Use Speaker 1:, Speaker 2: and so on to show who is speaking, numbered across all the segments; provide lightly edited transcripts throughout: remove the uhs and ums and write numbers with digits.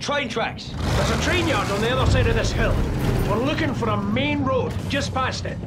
Speaker 1: train tracks.
Speaker 2: There's a train yard on the other side of this hill. We're looking for a main road just past it.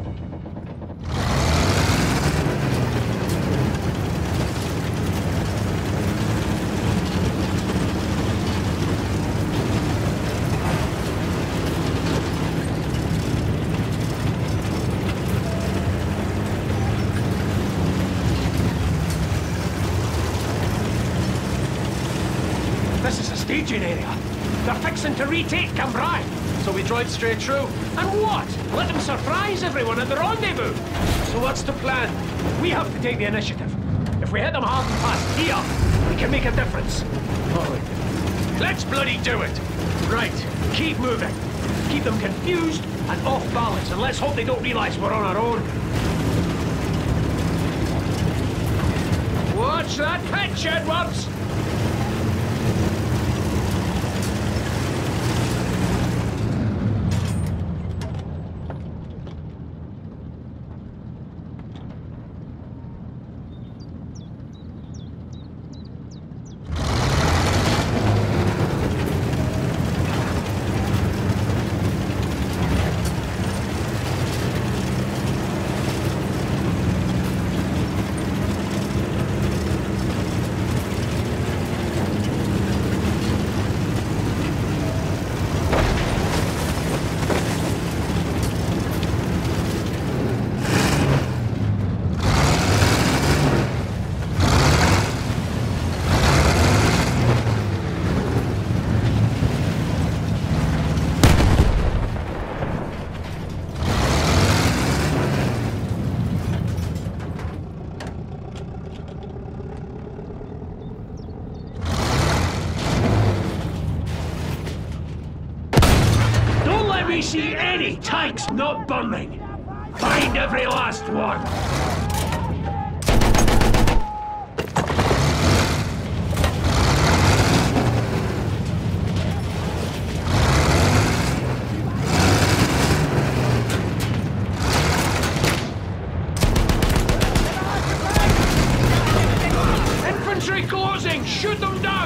Speaker 2: This is a staging area. They're fixing to retake Cambrai.
Speaker 1: So we drive straight through.
Speaker 2: And what? Let them surprise everyone at the rendezvous. So what's the plan? We have to take the initiative. If we hit them hard and fast here, we can make a difference.
Speaker 1: Alright.
Speaker 2: Let's bloody do it. Right, keep moving. Keep them confused and off balance, and let's hope they don't realize we're on our own. Watch that pitch, Edwards! We see any tanks not burning. Find every last one. Infantry closing! Shoot them down!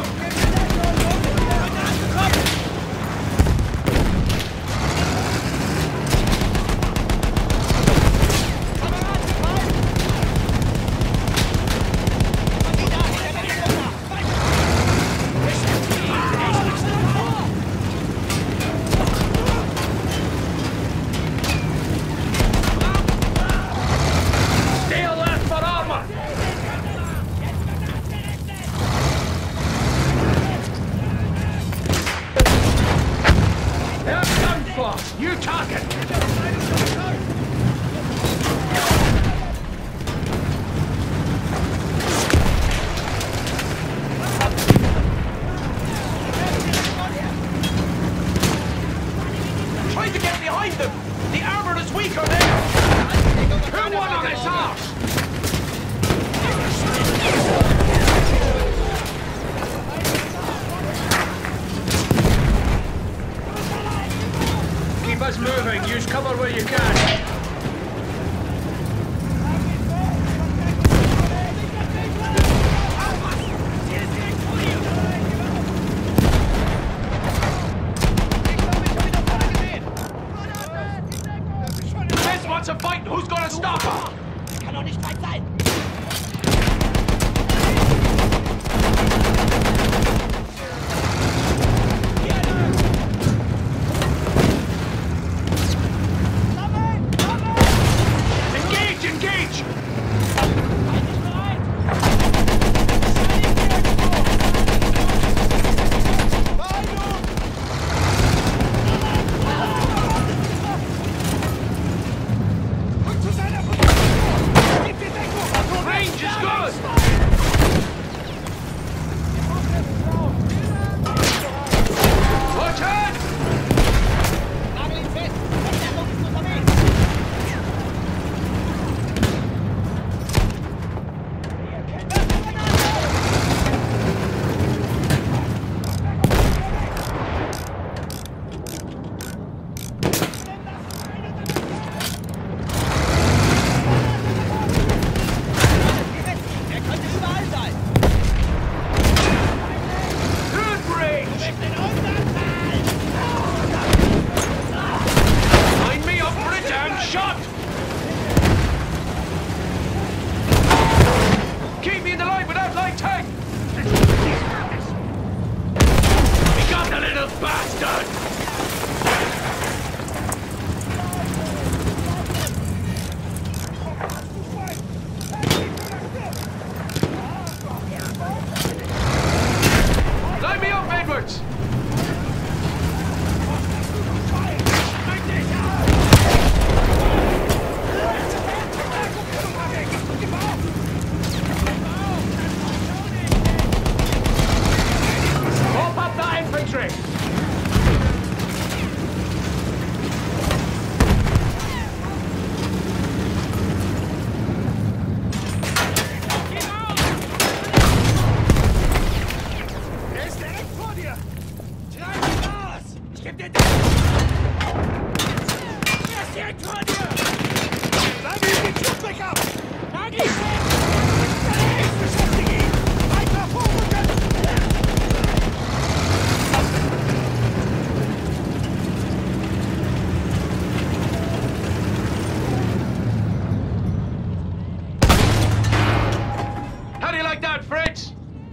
Speaker 1: How do you like that, Fritz?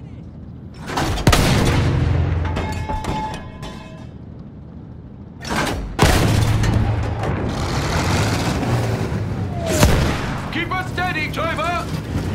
Speaker 1: Keep us steady, driver!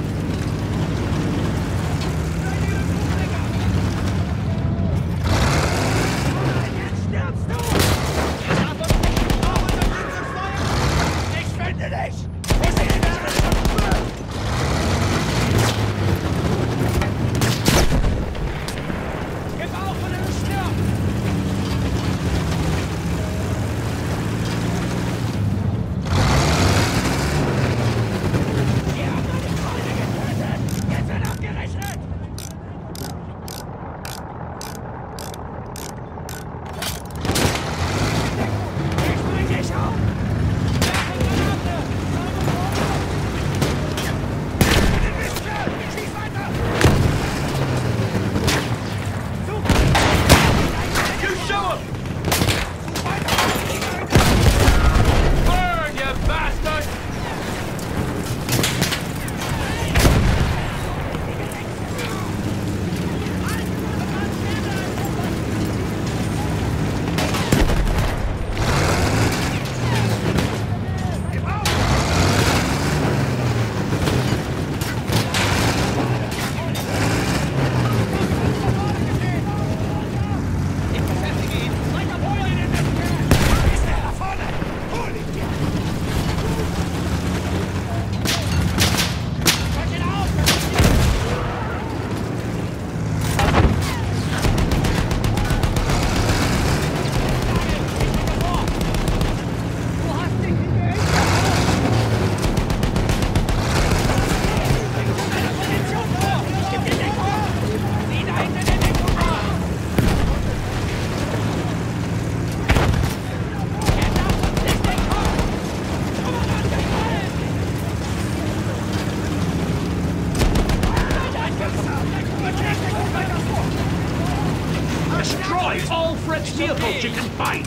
Speaker 2: Destroy all Fritz vehicles you can find!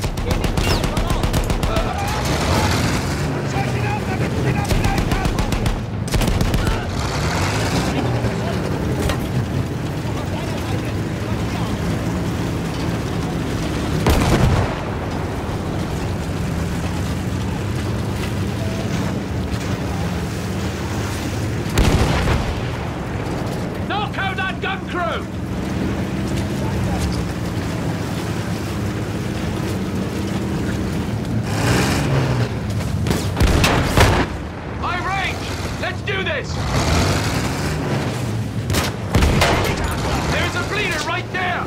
Speaker 2: Knock out that gun crew!
Speaker 1: Let's do this! There's a bleeder right there!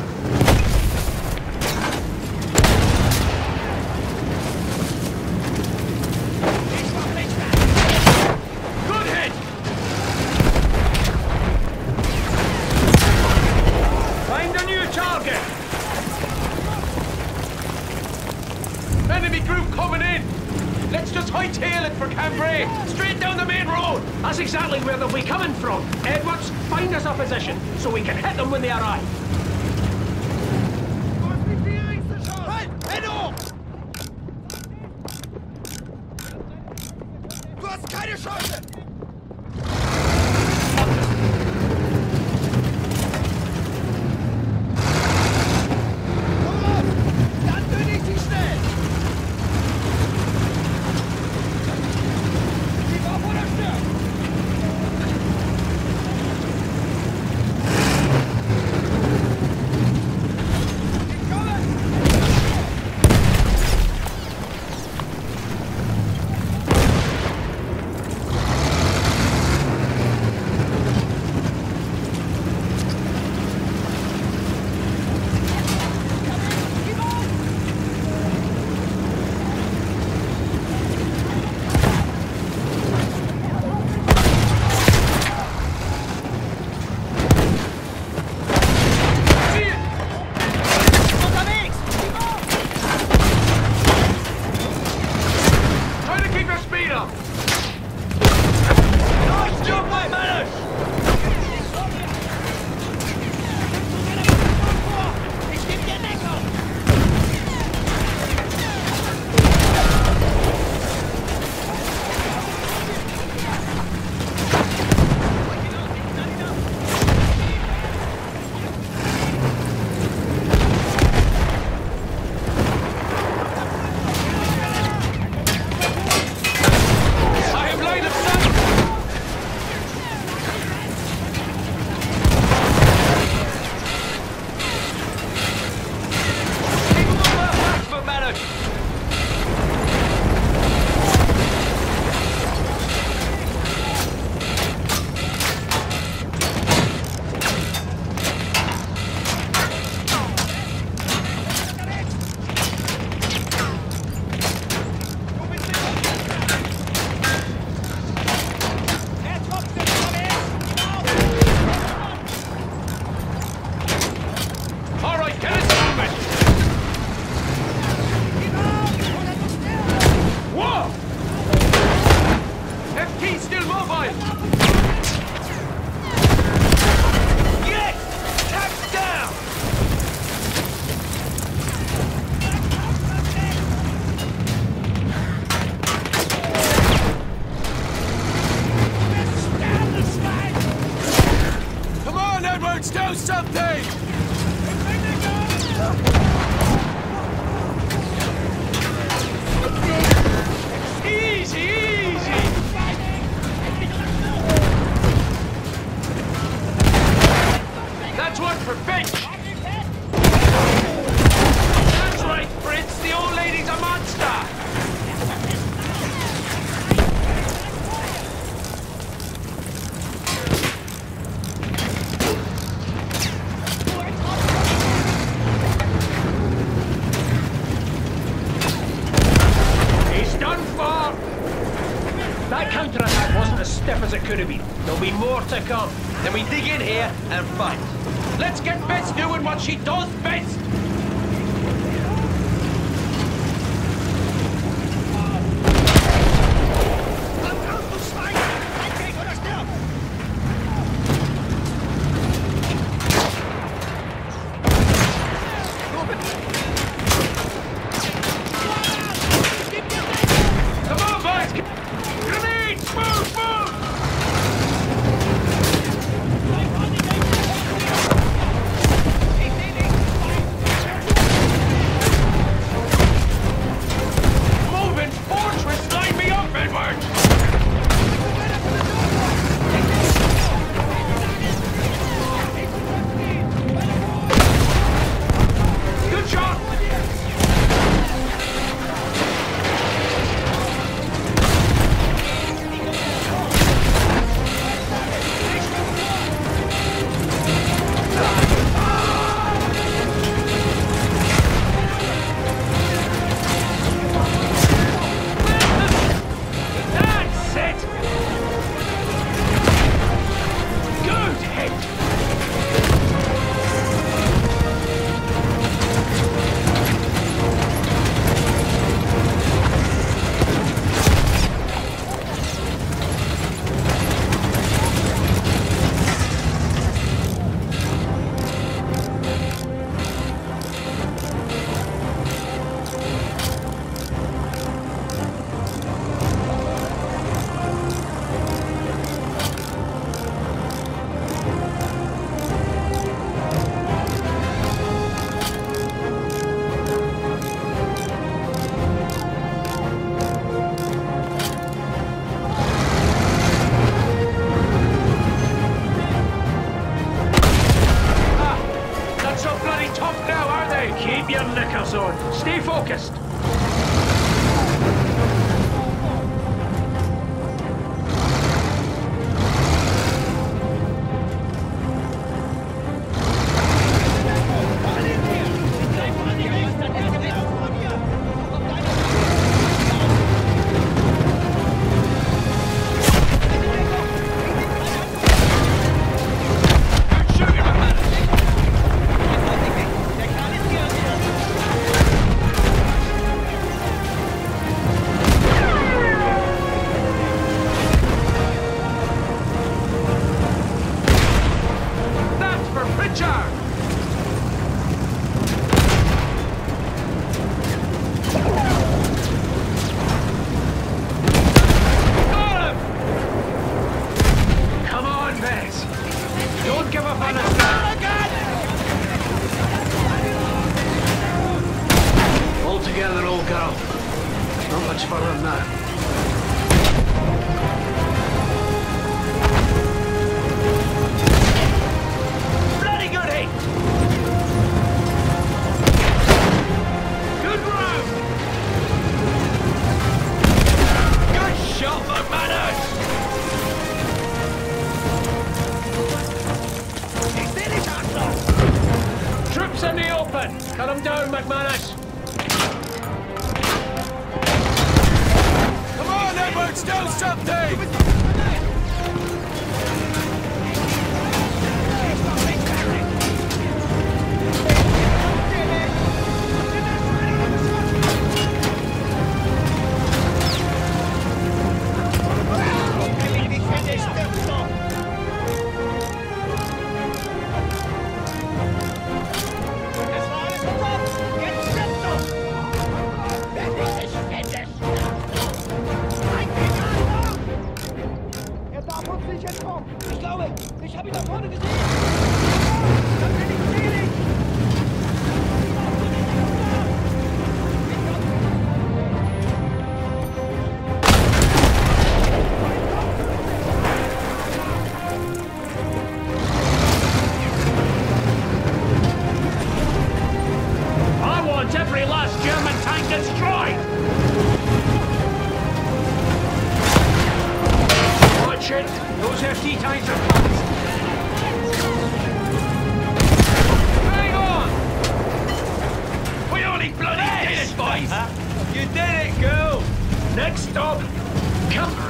Speaker 1: Good hit! Find a new target! Enemy group coming in! Let's just hightail it for Cambrai! Straight down the main road!
Speaker 2: That's exactly where they'll be coming from. Edwards, find us a position so we can hit them when they arrive.
Speaker 3: Du hast keine Chance! Edwards, do something!
Speaker 2: Easy, easy! That's one for Finch! That's right, Fritz, the old lady's a monster! That counterattack wasn't as stiff as it could have been. There'll be more to come.
Speaker 1: Then we dig in here and fight. Let's get Bess doing what she does best!
Speaker 2: Keep your knickers on. Stay focused.
Speaker 4: Together, old girl. Not much further than that.
Speaker 2: Bloody good hit! Good round! Good shot, McManus! Troops in the open! Cut them down, McManus!
Speaker 3: Edwards, do something!
Speaker 2: Every last German tank destroyed! Watch it! Those FD tanks are fast!
Speaker 1: Hang on!
Speaker 2: We only bloody did it, boys!
Speaker 1: You did it, girl!
Speaker 2: Next stop, Camper.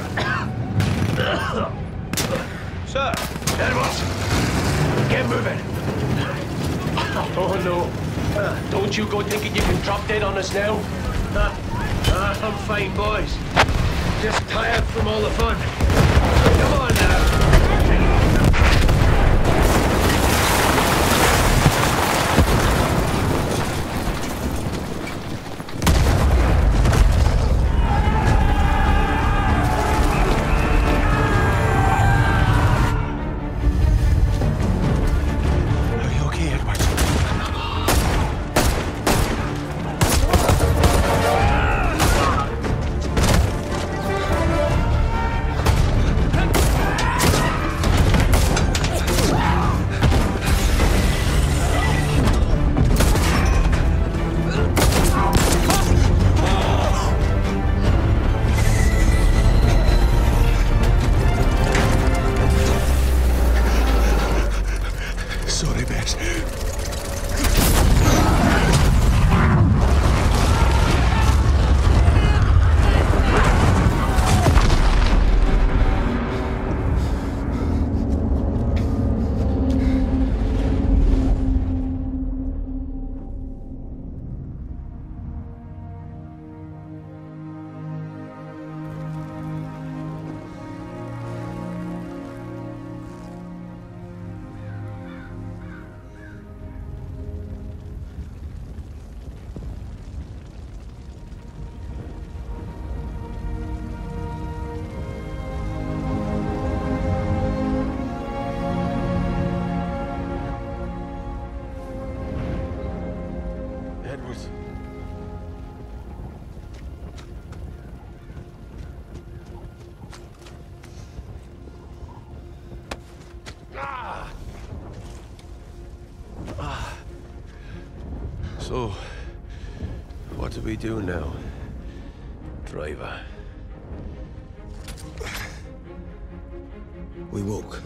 Speaker 1: Sir!
Speaker 2: Edwards, get moving.
Speaker 1: Oh no. Don't you go thinking you can drop dead on us now.
Speaker 2: I'm fine, boys. Just tired from all the fun. Come on now.
Speaker 3: Are you okay, Edward? Sorry, Bess. Edward.
Speaker 1: So, what do we do now, driver?
Speaker 5: We walk.